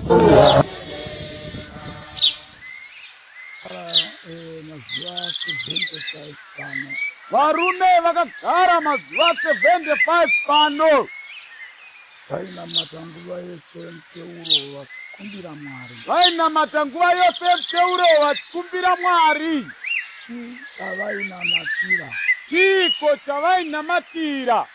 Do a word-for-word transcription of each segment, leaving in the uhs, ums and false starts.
varume vakagara mazuva seventy-five pano vainamata nguva yose muteuro vachikumbira Mwari. vainamata nguva yose muteuro vachikumbira Mwari. Chii chavainamatira? chiko chavainamatira?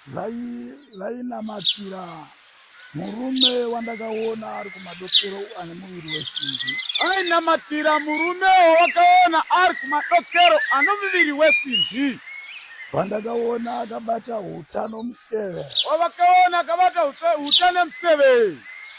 vainamatira murume wandakaona ari kumadokero ane muviri wesimbi. vainamatira murume wakaona ari kumadokero ano muviri wesimbi. vandakaona akabata huta nomuseve. wavakaona akabata huta nemuseve.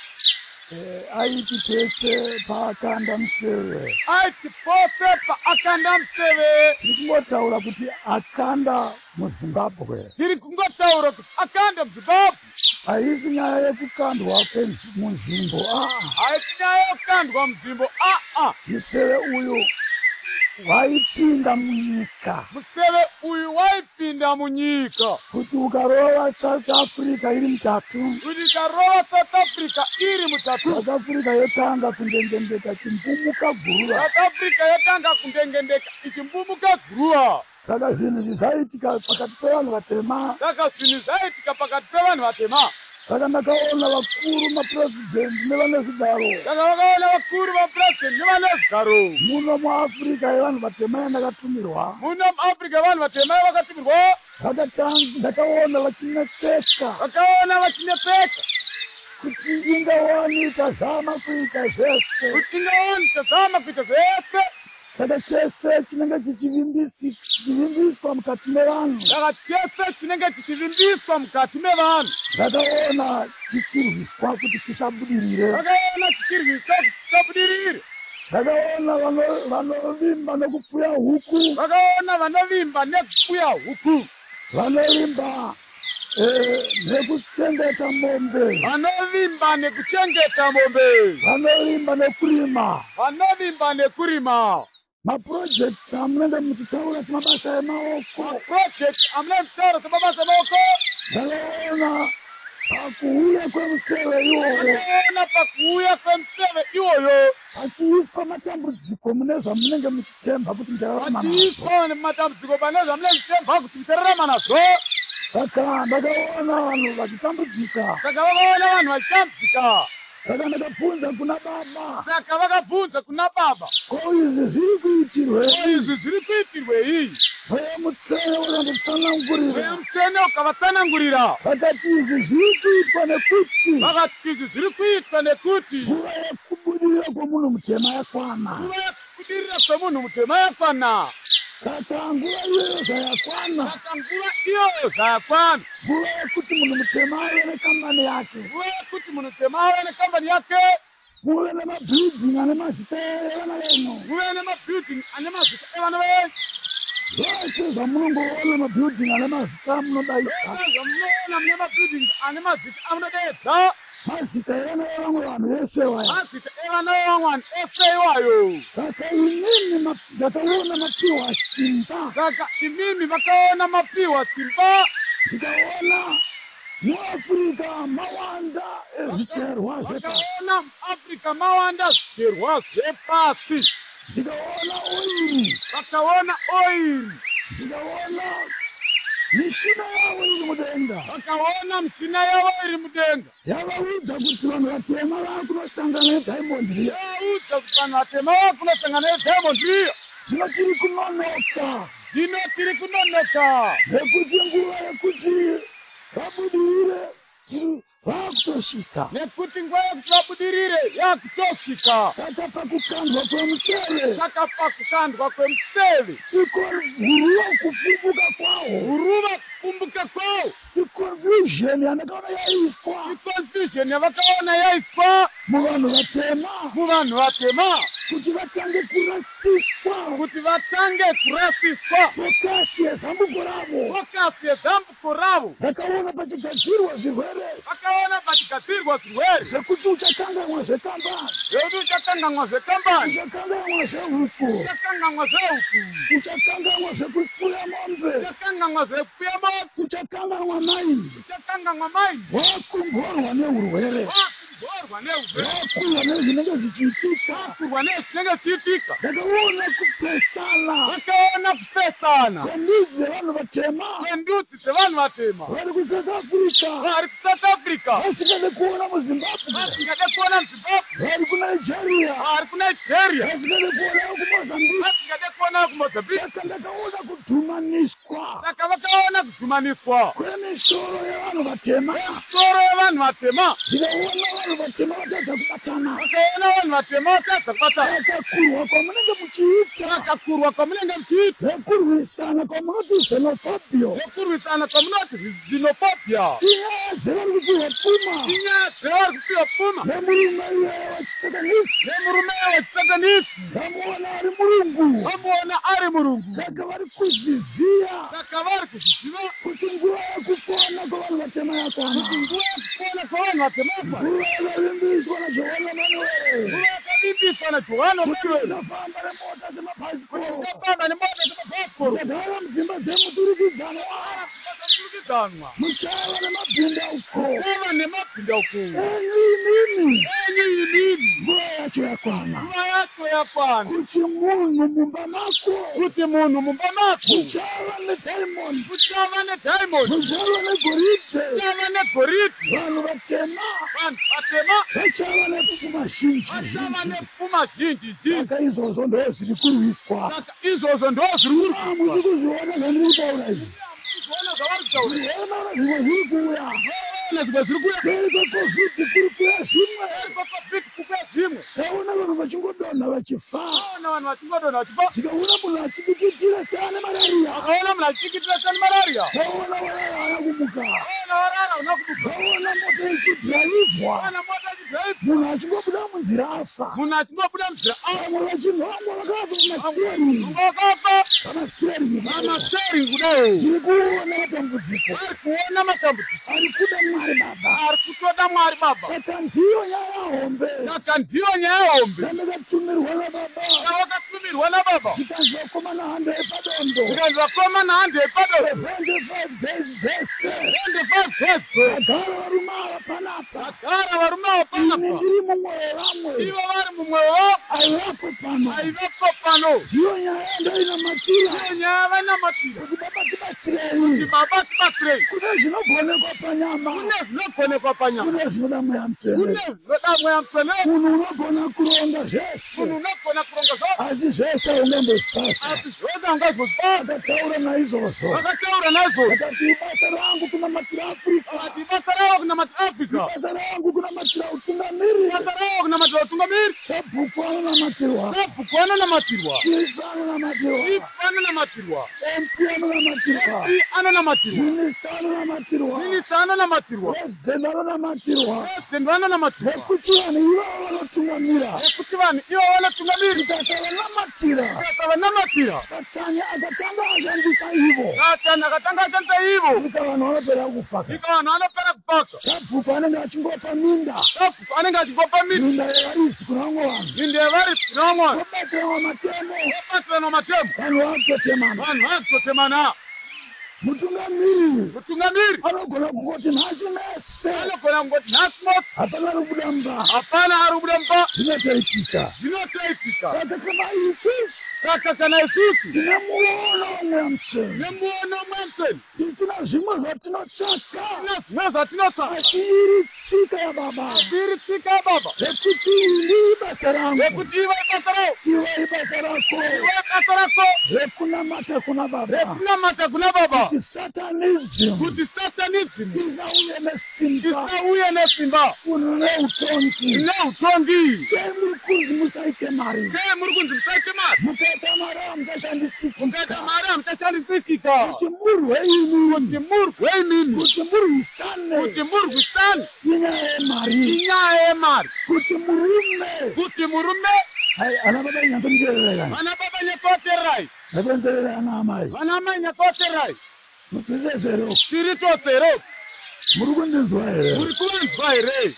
aiti pese paakanda museve. aiti pose paakanda museve. tiri kungotaura kuti akanda muzimbabwe. tiri kungotaura kuti akanda muzimbabwe. haisi nyaya yekukandwa munzvimbo. haisi nyaya yekukandwa munzvimbo. aa museve uyu waipinda munyika. museve uyu waipinda munyika. kuti ukarova South Africa iri mutatu. kuti ukarova South Africa iri mutatu. South Africa yotanga kundengendeka chimbumuka guruva. South Africa yotanga kundengendeka ichimbumuka guruva. saka zvinhu zvizaitika pakati pevanhu vatema. saka zvinhu zvaitika pakati pevanhu vatema. saka ndakaona vakuru mapurezidendi nevane zvigaro. saka vakaona vakuru mapurezidendi nevane zvigaro. muno muafrica yevanhu vatema yandakatumirwa. muno muafrica yevanhu vatema yavakatumirwa. ndakaona vachinetseka. vakaona vachinetseka. kuti ingawani tazama kuita zvese. kuti ingawani tazama kuita zvese. saka chese chinenge chichivimbiswa mukati mevanhu. saka chese chinenge chichivimbiswa mukati mevanhu. ndakaona chichirwiswa kuti chisabudirire. ndakaona chichirwiswa kuti chisabudirire. ndakaona vanovimba nekupfuya huku. ndakaona vanovimba nekupfuya huku. vanovimba nekuchengeta mombe. vanovimba nekuchengeta mombe. vanovimba nekurima. vanovimba nekurima. mapurojekti amunenge muchitaura semabasa emaoko. mapurojekti amunenge muchitaura semabasa emaoko. ndakaona pakuuya kwemuseve iwoyo. ndakaona pakuuya kwemuseve iwoyo. pachiiswa matambudziko mune zvamunenge muchitemba kuti muchararama nazvo. pachiiswa matambudziko pane zvamunenge muchitemba kuti muchararama nazvo. saka ndakaona vanhu vachitambudzika. saka vakaona vanhu vachitambudzika. saka ndakabvunza kuna baba. saka vakabvunza kuna baba. ko izvi zviri kuitirwei? ko izvi zviri kuitirwei? vemutsene vakanditsanangurira. vemutsene ukavatsanangurira. vakati izvi zviri kuitwa nekuti. vakati izvi zviri kuitwa nekuti. nguva yekubudirira kwomunhu mutema yakwana. nguva yekubudirira kwemunhu mutema yakwana. saka nguva iyoyo zvayakwana. saka nguva iyoyo zvayakwana. nguva yekuti munhu mutema ave nekambani yake. nguva yekuti munhu mutema ave nekambani yake. muve nemabhilding ane mazita evana venyu. muve nemabhilding ane mazita evana venyu. zvose zvamunongoona mabhilding ane mazita munodaidza. zvose zvamunoona mune mabhilding ane mazita amunodaidza. mazita evana vevamwe vanhu vese vaya. mazita evana vevamwe vanhu ese iwayo. saka inini ndakaona mapiwa simba. saka imimi vakaona mapiwa simba. ndikaona muafrica mawanda ezvicherwa zvepasi. vakaona muafrica mawanda zvicherwa zvepasi. ndikaona oiri. vakaona oiri. ndikaona mishina yavo iri mudenga. vakaona mishina yavo iri mudenga. yavaudza kuti vanhu vatema vava kunosangana nediamond riya. yavaudza kuti vanhu vatema vava kunosangana nediamond riya. zvino tiri kunonoka. zvino tiri kunonoka. nekuti nguva yekuti vabudirire vaakutosvika. nekuti nguva yekuti vabudirire yakutosvika. saka pakukandwa kwemuseve. saka pakukandwa kwemuseve. iko huruva kupfumbuka kwawo. huruva kupfumbuka kwawo. iconfusion yandakaona yaiswa. iconfusion yavakaona yaiswa muvanhu vatema. muvanhu vatema. kuti vatange kurasiswa. kuti vatange kurasiswa. fokasi yezambuko ravo. fokasi yezambuko ravo. ndakaona pachigadzirwa zvirwere. vakaona pachigadzirwa zvirwere. zvekuti uchakanganwa zvekambani. zvekuti uchakanganwa zvekambani. uchakanganwa zvehuku. uchakanganwa zvehuku. uchakanganwa zvekupfuya mombe. uchakanganwa zvekupfuya mombe. uchakanganwa maini. uchakanganwa maini. wakumborwa neurwere. wakumborwa vakurwa nezvinenge zvichiitika, vakurwa nezvinenge zvichiitika, ndakaona kupesana vakaona kupesana kwendudzi dzevanhu vatema kwendudzi dzevanhu vatema vari kusouth africa, vari kusouth africa, vasingade kuona muzimbabwe, vasingade kuona muzimbabwe, vari kunigeria, vari kunigeria, vasingade kuona kumozambique. vasingade kuona kumozambique. Saka ndakaona kudhumaniswa Saka vakaona kudhumaniswa kwemisoro yevanhu vatema, misoro yevanhu vatema, ndikaona vanhu vatema vatadza kubatana, vakaona vanhu vatema vatadza kubatana, vakakurwa kwamunenge muchiita, vakakurwa kwamunenge muchiita, vekurwisana kwamunoti xenophobia, vokurwisana kwamunoti xenophobia, inyaya dzevari kupiwa pfuma inyaya dzevari kupiwa pfuma nemurume iyeye wachisatanisi, nemurume wechisatanisi, vamuona ari murungu. vamuona ari murungu. Saka vari kuzviziya Saka vari kuzviziva kuti nguva yekupona kwavanhu vatema yakwana, kuti nguva yekupona kwavanhu vatema yakwana, nguva yakavimbiswa naJohana Manuel, nguva yakavimbiswa naJohana Manuel, ndafamba nemota kuti dzemabhasikoro, ndafamba nemota dzemabhasikoro, ndagara mudzimba dzemuturikidzanwa, dzemuturikidzanwa, muchava nemabhinda uko, chava nemabhinda uko, enyu inini, enyu inini, nguva yacho yakwana, nguva yacho yakwana, kuti munhu mumba mako kuti munhu mumba mako muchava nediamond, muchava nediamond, muchava negoridhe, muchava negoridhe, vanhu vatema vanhu vatema vachava nepfuma zhinji vachava zhinji. nepfuma zhinji zhinji. Saka izvozvo ndo zviri kurwiswa. Saka izvozvo ndo zviri Ah, kurwiswa. muri kuzviona zvandiri kutaura izvi, Zviona zvavari kutaura, zvinoona zvimwe zviri kuuya, zviona zvimwe zviri kuuya, seri kwekovhidhi kuri kuuya zvimwe, covid kukuya zvimwe, taona vanhu vachingodonha vachifa, aona vanhu vachingodonha vachifa, tikaona munhu achidikitira seane malaria, akaona munhu achidikitira seane malaria, taona warara haana kumuka, aona warara una kumuka, taona mota ichidhiraivhwa, aona mota ichidhiraivhwa, munhu achingobuda munzira afa, munhu achingobuda munzira afa, vamwe vachinhongwa vakabva pamastering, vakafa pamastering pamasering kudai, tiri kuona matambudziko ari kuona matambudziko, ari kuda Mwari Baba. ari kutoda Mwari Baba. Saka ndiyo nyaya hombe Saka ndiyo nyaya hombe yandakatumirwa naBaba, yawakatumirwa naBaba, zikanzi vakomana hando yepadondo, zikanzi vakomana hando yepadondo, twenty-five days dzese twenty-five days vagara varume ava panapa, vagara varume ava ini panapa, ndiri mumwe wevamwe, ivo vari mumwewo aivapo pano. aivapo pano. Ndiyo nyaya yandainamatira Ndiyo nyaya vanamatira kuti Baba kuti tibatsirei, Baba tibatsirei, kune zvinogonekwa panyama, kune zvinogonekwa panyama, kune zvinoda mweya kune mutsvene. zvinoda mweya mutsvene, Munhu unogona kuronga munhu zvese, unogona kuronga zvose, asi zvese ungambozvipasa. asi zvose ungazozvipasa. Akataura naizvozvo, Vakataura naizvozvo, akati ibasa rangu kunamatira Afrika, vakati basa ravo kunamatira Afrika, ibasa rangu kunamatira utungamiri, basa ravo kunamatira utungamiri, sabhuku anonamatira, sabhuku anonamatirwa, chief anonamatira, chief anonamatirwa, M P anonamatira, i anonamatirwa, minista anonamatira, minista anonamatirwa, president anonamatira, president anonamatirwa, nekuti vanhu ivavo vanotungamira. nekuti vanhu ivo vanotungamiri. Tikasavanamatira, Tikasavanamatira, Satani akatanga ashandisa ivo, Satani akatanga ashandisa ivo, ika vanhu vanopera kufa. ika vanhu vanopera kupaka, Sabhuku anenge achingopa minda, sabhuku anenge achigopa miti, minda yevaridzi kuna vamwe vanhu, minde yevari kunomwa, vobatsiranwa matemo, vobatsirana matemo, vanhu vakutotemana. vanhu vakutotemana. Mutungamiri Mutungamiri anogona kungoti nhasi mese anogona kungoti nhasi moto, hapana robuda mba, hapana ari kubuda mba, zvinotoitika. zvinotoitika. Saka kana isusu Saka kana isusu tine muono wamweya mutsvene, nemuono mwemutsvene, tisina zvimwe zvatinotsvaka, tina zvimwe zvatinotsvaka, asi iri tsika yaBaba, tiri tsika yaBaba, rekuti ndi basa rangu, rekuti iwe basa ravo, iwe ibasa rako, iwe basa rako, rekunamata kuna Baba, rekunamata kuna Baba, kuti satanism kuti satanism isauye nesimba, isauye nesimba kuno neutongi. neutongi. Sei muri kunzi musaite mari, Sei muri kunzi musaite mari, mukaita mari hamuchashandisika, mukaita mari hamuchashandisika, kuti murwe imini, kuti murwe imini, kuti murwisane kuti murwisane inyaya yemari, inyaya yemari, kuti murume. kuti murume. Hai, ana baba nyatonjerera, Vana baba nyakoterai, ndakonzerera ana amai, vana mai nyakoterai, mutsezero, tiri tosero, muri kundinzwa here? muri kuvanzwa here?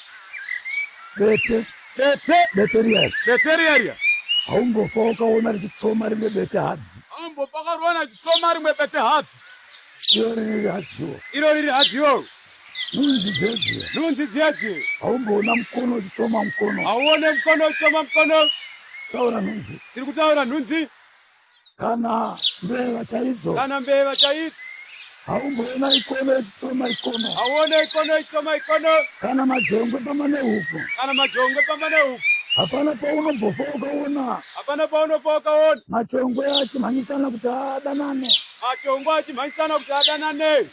Bete, Bete, bete riyari, beteriaria, haumbofa ukaona richitsoma rimwe bete hadzi, ambo pakarwana chisoma rimwe bete hadzi, iyo riri hadziwo, iro riri hadziyo, nunzi dzedze nunzi dzedze aumboona mukono uchitoma mukono auone mukono uchitoma mukono taura nunzi tiri kutaura nhunzi kana mbeva chaidzo kana mbeva chaidzo aumboona ikono ichitoma ikono auone ikono ichitoma ikono kana majongwe pamba nehuku kana majongwe pamba nehuku hapana paunobhofa ukaona hapana paunopa ukaona machongwe achimhanyisana kuti adanane machongwe achimhanyisana kuti adanane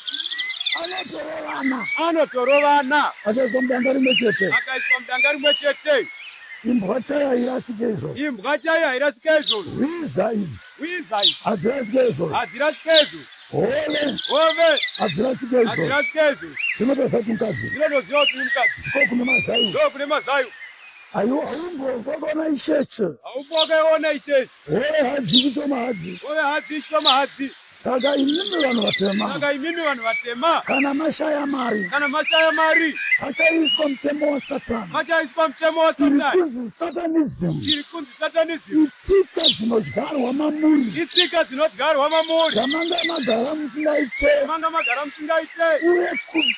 anotorovana anotorovana akaiswa mudanga rimwe chete akaiswa mudanga rimwe chete imbwa chaiyo hairasike izvozvo imbwa chaiyo hairasike izvozvo hwiza idzi hwiza idzi hadzirasike izvozvo hadzirasike izvozvo hove hove hadzirasike izvozvo hadzirasike izvozvo zvinotoziva kuti mukadzi zvinotoziva kuti mukadzi ndiko kune mazayu ndo kune mazayu aiwa haumbofa ukaona isheche haufa ukaiona ichechi hove hadzi ichitoma hadzi hove hadzi ichitoma hadzi saka imimi vanhu vatema saka imimi vanhu vatema kana mashaya mari kana mashaya mari achaiswa mutemo wasatani vachaiswa mutemo iri wasatani kunzi satanism iri kunzi satanism itsika dzinodyarwa mamuri itsika dzinodyarwa mamuri dzamanga magara musingaite manga magara musingaite uye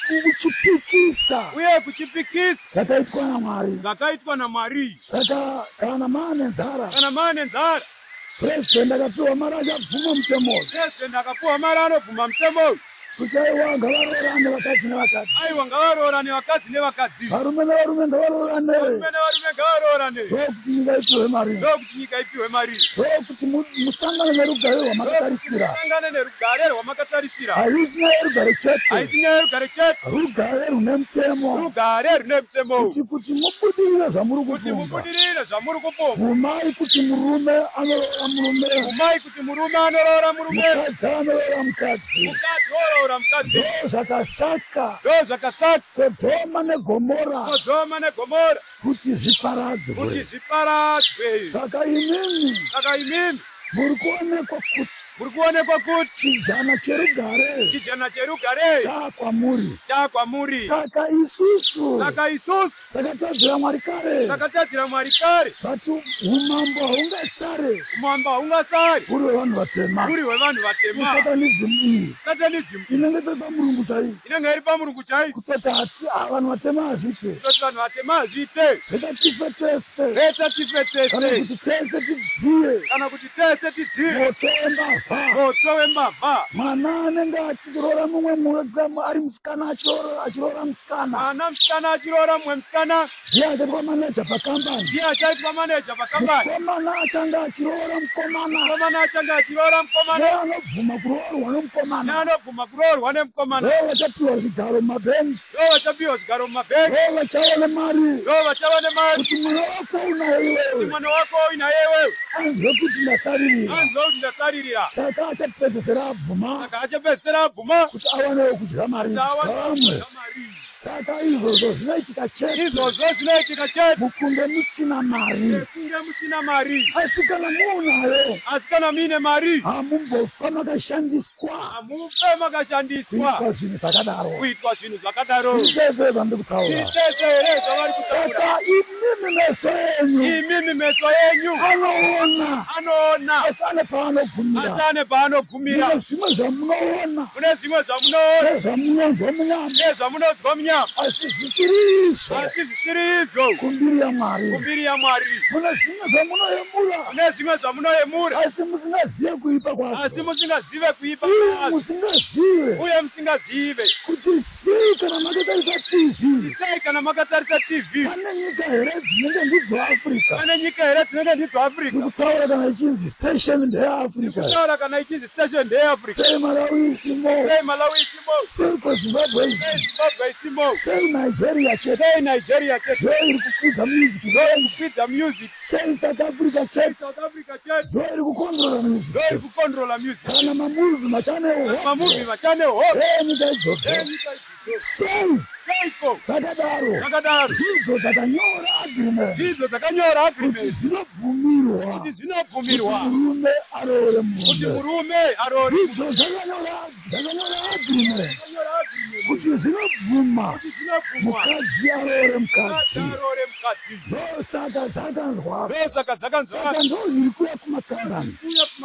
kuchipikisa uye kuchipikisa zvakaitwa namwari zvakaitwa namwari saka kana maane nzara kana maane nzara purezidendi akapiwa mari achabvuma mutemoyo purezidendi akapiwa mari anobvuma mutemoyo kuti aiwa ngavaroorane vakadzi nevakadzi aiwa ngavaroorane vakadzi nevakadzi varume nevarume ngavaroorane varume nevarume ngavaroorane ndokuti nyika ipiwe mari ndokuti nyika ipiwe mari ndokuti musangane nerugare rwamakatarisa musangane nerugare rwamakatarisa haisi nyaya yerugare chete haisi nyaya yerugare chete rugare rune mutemo rugare rune mutemo kuti kuti mubudirire zvamuri kuti kufunga mubudirire zvamuri kupomba bvumai kuti murume anoroora murume bvumai kuti murume anoroora murume mukadzi anoroora mukadzi mukadzi oroora mukadzi ndo zvakasaka ndo zvakasaka sodhoma negomora sodhoma negomora kuti zviparadzwe kuti zviparadzwe saka imimi saka imimi muri kuonekwa kuti muri kuonekwa kuti chijana cherugare chijana cherugare chakwamuri chakwamuri saka isusu saka isusu takatadzira mwari kare takatadzira mwari kare vati umambo haungasare umambo haungasari uri wevanhu vatema uri wevanhu vatema satanism iyi satanism inenge tori pamurungu chai inenge iri pamurungu chai kutoti hati vanhu vatema hazviite kutoti vanhu vatema hazviite reta tife tese reta tife kana tese kuti tese tidziye kana kuti tese tidziye moto wembavha moto wembavha mwana anenge achiroora mumwe mumwe ari musikana achiroora achiroora musikana mwana musikana achiroora mumwe musikana ndiye achaitwa maneja pakambani ndiye achaitwa maneja pakambani mukomana achanga achiroora mukomana mukomana achanga achiroora mukomana neanobvuma kuroorwa nemukomana neanobvuma kuroorwa nemukomana ndo vachapiwa zvigaro mumabhengi ndo vachapiwa zvigaro mumabhengi ndo vachaona mari ndo vachava nemari kuti mwana wako unaye kuti iwewe mwana wako uinaye iwewe anzwe kuti ndasaririra anzwa kuti ndasaririra saka achapedzesera abvuma saka achapedzisira abvuma kuti awanewo kudya mari kuti awane kamwe kudya mari saka izvozvo zvinoitika chete izvozvo zvinoitika chete mukunge musina mari kunge musina mari asi kana muunayo asi kana muine mari hamumbofa makashandiswa hamufe makashandiswa kuitwa zvinhu zvakadaro kuitwa zvinhu zvakadaro ichese zvandiri kutaura titese here zvavari kutaura saka imimi meso enyu imimi meso yenyu anoona anoona asi ane paanogumira asi ane paanogumira mune zvimwe zvamunoona mune zvimwe zvamunoona nezvamunonzwa munyama nezvamunonzwa munyama asi zvisiri izvo asi zvisiri izvo kumbiri yamwari kumbiri yamwari mune zvimwe zvamunoyemura mune zvimwe zvamunoyemura asi musingazive kuipa asi kwazvo musingazive kuipa uye kwazvo musingazive uye musingazive kuti sei kana makatarisa tv sei kana makatarisa tv pane nyika here dzinenge ndidzo afrika pane nyika here dzinenge ndidzo afrika zikutaura kana ichinzi station ndeyeafrica kutaura kana ichinzi station ndeyeafrica sei malawi isimo sei malawi isimo sei kozimbabwe sei isi zimbabwe isimo sei nigeria chete sei nigeria chete ndo iri kukwidza music ndo iri kukwidza music sei south africa sei chete south africa chete ndo iri kukondrola music ndo iri kukontrola music kana mamuvi machanewo mamuvi machane hope ei nyika idzodzo sei nyika idzodzo sei seiko zvakadaro zvakadaro ndidzo dzakanyora agreement ndidzo dzakanyora kuti agreement dzinobvumirwa kuti kuti zvinobvumirwa murume aroore kuti murume murume aroore ndidzo dzakanyora dzakanyora agreement dzakanyora agreement kuti dzinobvuma kuti zvinobvumwa mukadzi aroore mukadzi aroore mukadzi ndosaka dzakanzwa ndosaka dzakanzwa saka ndo zviri kuya kumakambani kuya kuma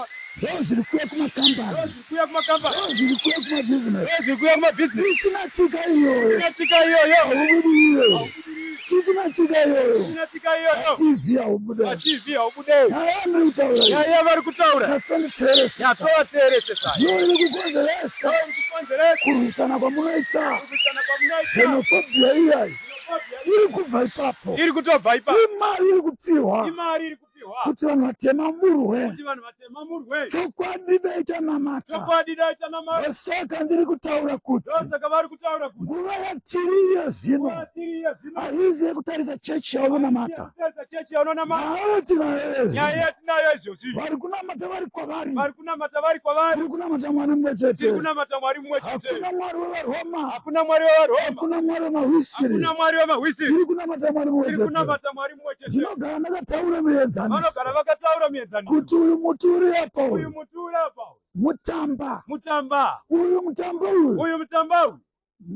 Leo zilikuwa kuma kampani. Leo zilikuwa kuma kampani. Leo zilikuwa kuma business. Leo zilikuwa kuma business. Sinatika hiyo. Sinatika hiyo yo. Ubudi hiyo. Sinatika hiyo. Sinatika hiyo yo. T V ya ubude. T V ya ubude. Ya ndi utaura. Ya ya bari kutaura. Nasani terese. Ya toa terese sai. Yo ili kukonzeresa. Yo kukonzeresa. Kurutana kwa munaita. Kurutana kwa munaita. Xenophobia iya. Ili kuva ipapo. Ili kutoa ipapo. Imari ili kupfiwa. Imari ili kuti vanhu vatema murwe kuti vanhu vatema murwe chokwadi daita namata chokwadi daita namata saka ndiri kutaura kuti saka vari kutaura kuti nguva yatiriyo zvino haizi yekutarisa chechi yaunonamata chechi yaunonamata nayo tinayo nyaya yatinayo izvozvi vari kunamata vari kwavari vari kunamata vari kwavari tiri kunamata mwari mumwe chete tiri kunamata mwari mumwe chete hakuna mwari wevaroma hakuna mwari wevaroma hakuna mwari wemahwisiri hakuna mwari wemahwisiri tiri kunamata mwari mumwe chete tiri kunamata mwari mumwe chete ndinogara ndakataura muenzani vanogara vakataura muenzani kuti uyu muti uri apa uyu muti uri apa mutamba mutamba uyu mutamba uyu uyu mutamba uyu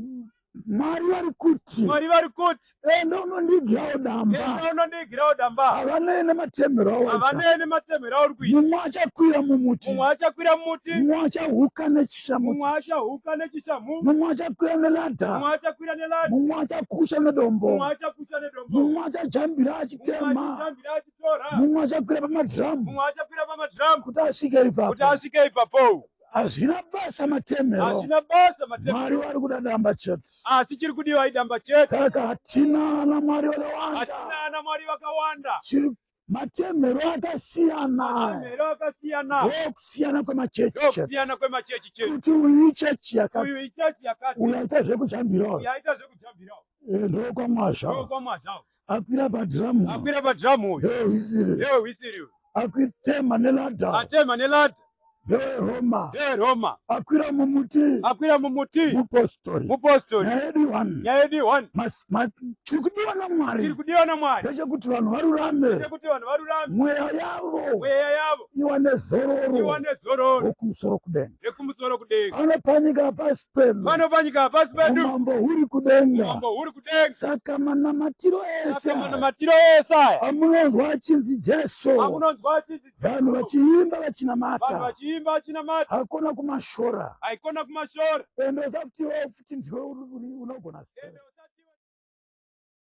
Mwari vari kuti Mwari vari kuti enda unondigirawo damba enda unondigirawo damba havanene matemero awo havanene matemero awo kuita mumwe achakwira mumuti mumwe achakwira mumuti mumwe achahuka nechishamu mumwe achahuka nechishamu mumwe achakwira neladha mumwe achakwira neladha mumwe achakusha nedombo mumwe achakusha nedombo mumwe achajambira achitema achajambira achitora mumwe achakwira pamadhiramu mumwe achakwira pamadhiramu kuti asvike ipapo kuti asvike ipapo hazvina basa matemero hazvina basa matemero Mwari vari kuda damba chete asi chiri kudiwa idamba chete saka hatina ana Mwari vakawanda hatina ana Mwari vakawanda chiri matemero akasiyana matemero akasiyana ndokusiyana kwemachechi ndokusiyana kwemachechi chete kuti uyu ichechi yakati uyu ichechi yakati uyu aita zvekujambirawo uyu aita zvekujambirawo ndokwamwazha ndokwamwazha akwira padhiramu akwira padhiramu yewe hwisiri yewe hwisiri akwitema neladha atema neladha yewe Roma yewe Roma akwira mumuti akwira mumuti mupostori mupostori nyayedi one nyayedi one tiri kudiwa naMwari tiri kudiwa naMwari ndechekuti vanhu varurame ndechekuti vanhu varurame mweya yavo mweya yavo iwane zororo iwane zororo rekumusoro kudenga rekumusoro kudenga vanopanyika pasi pedu vanopanyika pasi pedu umambo huri kudenga umambo huri kudenga saka manamatiro ese saka manamatiro ese aya amunonzwa achinzi Jesu amunonzwa achinzi vanhu vachiimba vachinamata vanhu vachiimba vachinamata hakuna kumashora haikona kumashora ende usakuti iwe futi ndiwe unogona sei